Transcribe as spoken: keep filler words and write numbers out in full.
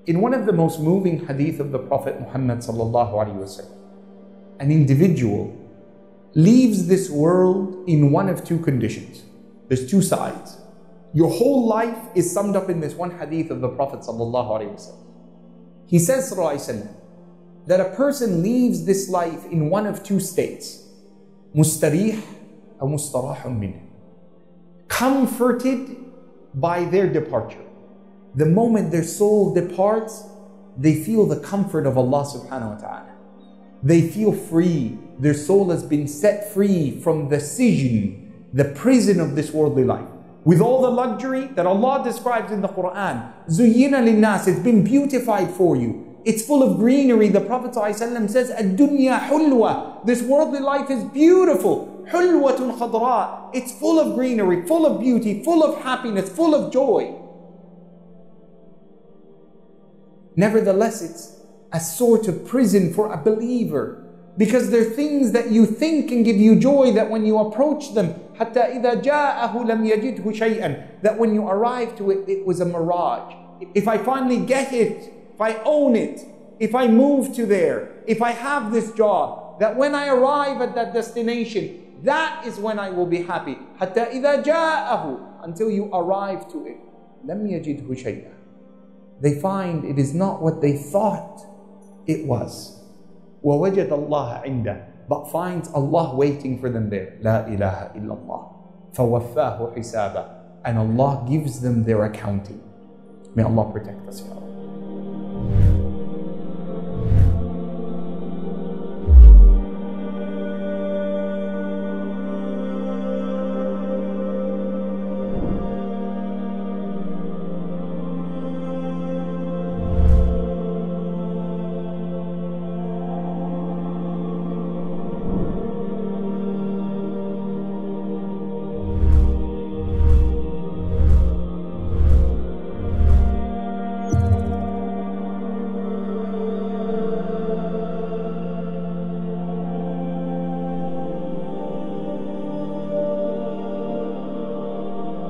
In one of the most moving hadith of the Prophet Muhammad sallallahu alaihi wasallam, an individual leaves this world in one of two conditions. There's two sides. Your whole life is summed up in this one hadith of the Prophet sallallahu alaihi wasallam. He says sallallahu alaihi wasallam that a person leaves this life in one of two states: mustarih or mustarahun minh, comforted by their departure. The moment their soul departs, they feel the comfort of Allah subhanahu wa ta'ala. They feel free. Their soul has been set free from the sijn, the prison of this worldly life. With all the luxury that Allah describes in the Quran, زُيِّنَ لِلنَّاسِ, it's been beautified for you. It's full of greenery. The Prophet ﷺ says, الدُّنْيَا حُلْوَةٌ, this worldly life is beautiful. حُلْوَةٌ خَضْرَاء, it's full of greenery, full of beauty, full of happiness, full of joy. Nevertheless, it's a sort of prison for a believer, because there are things that you think can give you joy that when you approach them, حَتَّى إِذَا جَاءَهُ لَمْ يَجِدْهُ شَيْئًا, that when you arrive to it, it was a mirage. If I finally get it, if I own it, if I move to there, if I have this job, that when I arrive at that destination, that is when I will be happy. حَتَّى إِذَا جَاءَهُ, until you arrive to it, لَمْ يَجِدْهُ شَيْئًا, they find it is not what they thought it was. وَوَجَدَ اللَّهَ عِنْدَهُ, but finds Allah waiting for them there. لَا إِلَهَ إِلَّا اللَّهِ فَوَفَّاهُ حِسَابًا, and Allah gives them their accounting. May Allah protect us, Ya Rabbi.